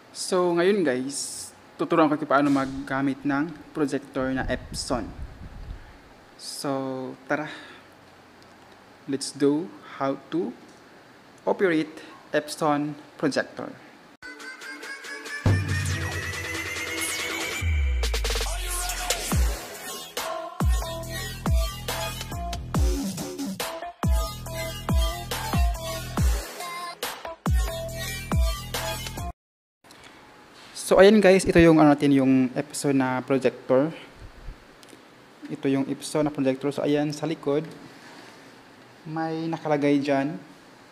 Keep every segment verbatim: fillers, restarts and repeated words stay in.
So, ngayon guys, tuturuan ko kayo paano maggamit ng projector na Epson. So, tara, let's do how to operate Epson projector. So, ayan guys, ito yung ano natin, yung Epson na projector. Ito yung Epson na projector. So, ayan, sa likod, may nakalagay dyan.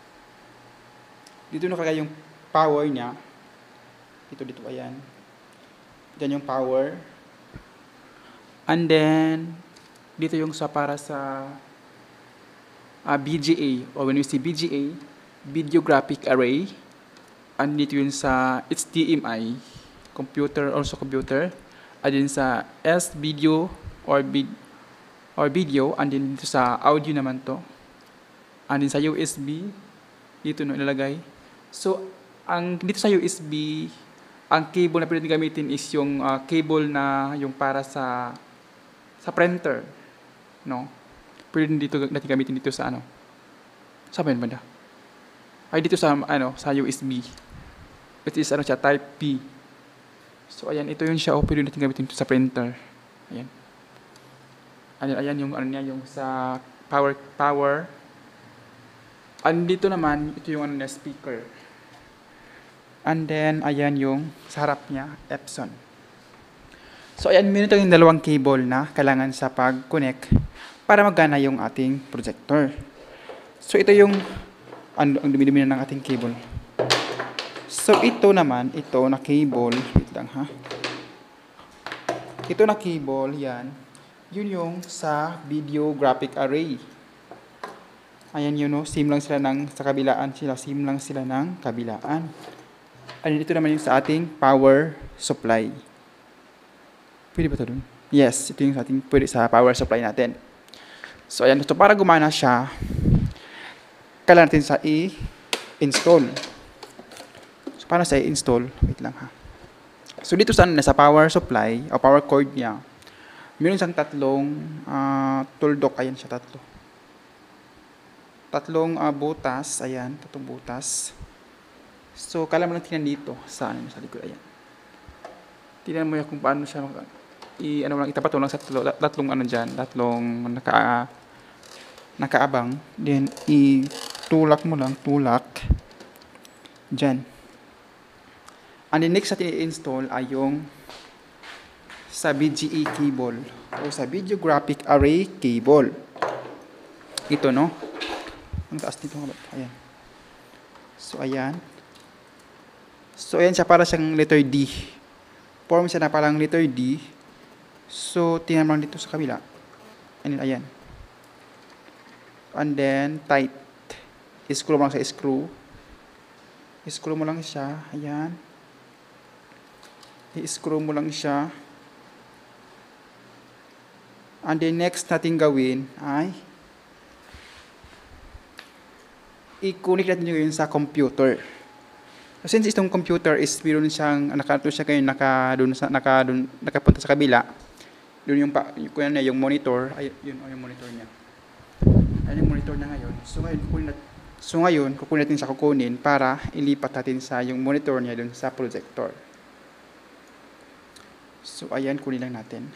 Dito nakalagay yung power niya. Dito, dito, ayan. Dyan yung power. And then, dito yung sa para sa uh, B G A. Or when we see B G A, Video Graphic Array. And dito yun sa H D M I. Computer, also computer. And then sa S video or vid or video, and then dito sa audio naman to. And then sa U S B, dito no ilalagay. So, ang dito sa U S B, ang cable na pwede gamitin is yung uh, cable na yung para sa sa printer, no? Pwede dito natin gamitin dito sa ano? Sa ba banda? Ay dito sa ano, sa U S B. It is ano siya, type P. So, ayan, ito yun siya. O, pwede natin gamitin ito sa printer. Ayan. Ayan, ayan yung ano niya, yung sa power, power. And dito naman, ito yung ano niya, speaker. And then, ayan yung sa harap niya, Epson. So, ayan, meron tayong dalawang cable na kailangan sa pag-connect para magana yung ating projector. So, ito yung ano, ang dumi-dumi na ng ating cable. So, ito naman, ito na cable, wait lang ha. Ito na cable, yan. Yun yung sa video graphic array. Ayan yun, no? Same lang sila ng, sa kabilaan sila, same lang sila ng kabilaan. And ito naman yung sa ating power supply. Pwede ba ito dun? Yes, ito yung sa ating, pwede sa power supply natin. So, ayan, ito para gumana siya, kailangan natin sa i-install. Para sa i-install, wait lang ha. So dito sa nasa power supply o power cord niya, meron siyang tatlong uh, tuldok, ayan siya tatlo. Tatlong uh, butas, ayan, tatlong butas. So kailangan mo lang tingnan dito sa ano sa likod, ayan. Tingnan mo yan kung paano siya i ano lang itapat lang sa tatlo, tatlong ano diyan, tatlong naka uh, nakaabang, then i-tulak mo lang, tulak diyan. And the next natin i-install ay yung sa V G A cable o sa Video Graphic Array cable. Ito, no? Ang taas dito nga ba? Ayan. So, ayan. So, ayan siya para siyang letter D. Form siya na parang letter D. So, tingnan mo lang dito sa kabila. And then, ayan. And then, tight. I-screw mo lang sa screw. I-screw mo lang siya. Ayan. I-screw mo lang siya. And then next natin gawin ay i-connect natin yun sa computer. So, since itong computer is meron siyang nakato siya kayo naka doon sa naka doon nakapunta sa kabila. Doon yung pa yung, yung, yung monitor, ay yun oh, yung monitor niya. Ayun yung monitor na ngayon. So ngayon kukunin natin So ngayon kukunin natin sa kukunin para ilipat natin sa yung monitor niya doon sa projector. So, ayan, kunin lang natin.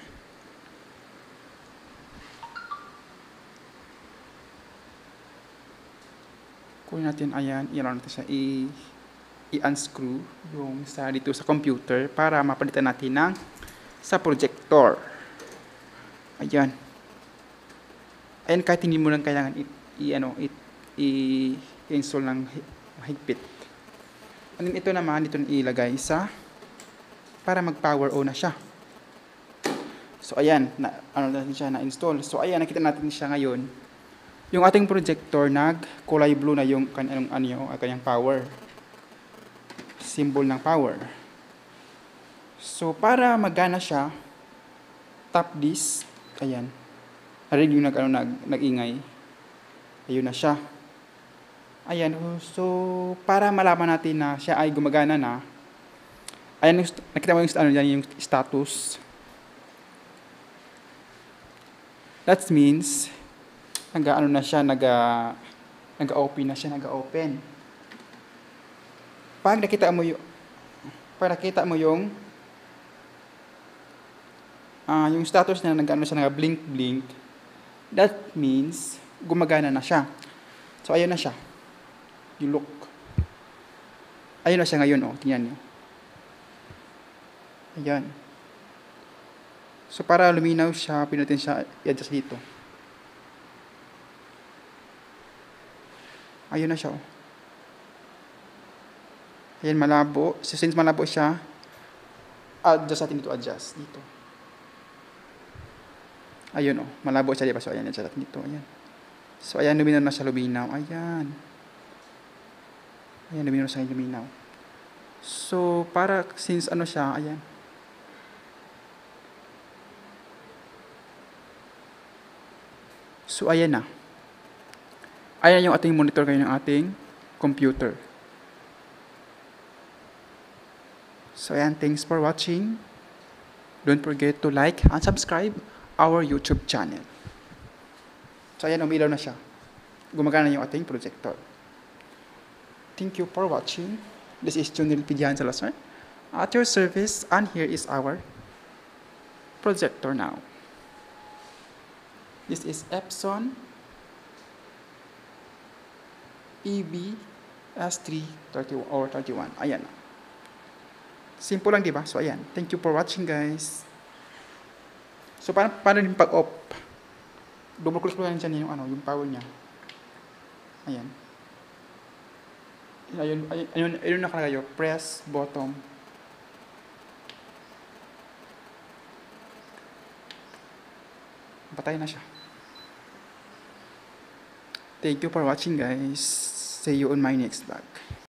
Kunin natin, ayan, i-round natin siya, i-unscrew yung sa dito sa computer para mapalitan natin ng sa projector. Ayan. Ayan, kahit hindi mo lang kailangan i-ano, i-install ng higpit. And then, ito naman, dito ilagay sa para mag-power on na siya. So, ayan, na, ano natin siya na-install. So, ayan, nakita natin siya ngayon. Yung ating projector, nag-kulay blue na yung kanyang, ano, kanyang power. Symbol ng power. So, para magana siya, tap this, ayan. Narinig yung nag, ano, nag, nag-ingay. Ayun na siya. Ayan, so, para malaman natin na siya ay gumagana na, Ayan, yung, nakita mo yung, ano, yan, yung status. That means, nag-ano na siya, nag, nag-open na siya, nag-open. Pag nakita mo yung, pag nakita mo yung, uh, yung status niya, nag-ano siya, nag-blink-blink, that means, gumagana na siya. So, ayun na siya. You look. Ayun na siya ngayon, oh. Tingnan niyo. Ayan. So, para luminaw siya, pinutin siya, i-adjust dito. Ayun na siya, oh. Ayan, malabo. So, since malabo siya, adjust natin dito, adjust. Dito. Ayun, oh. Malabo siya, diba? So, ayan, adjust natin dito. Ayan. So, ayan, luminaw na siya, luminaw. Ayan. Ayan, luminaw na siya, luminaw. So, para, since ano siya, ayan. So, ayan na. Ayan yung ating monitor kayo ng ating computer. So, ayan. Thanks for watching. Don't forget to like and subscribe our YouTube channel. So, ayan. Umilaw na siya. Gumagana yung ating projector. Thank you for watching. This is Junil Pidihan Salazar at your service, and here is our projector now. This is Epson E B S three thirty or thirty-one. Ayan. Simple lang, diba? So, ayan. Thank you for watching, guys. So, paano, paano yung pag-off? Double click lang dyan yung, ano, yung power niya. Ayan. Ayun, ayun, ayun, ayun nakalagay. Press button. Patay na siya. Thank you for watching, guys. See you on my next vlog.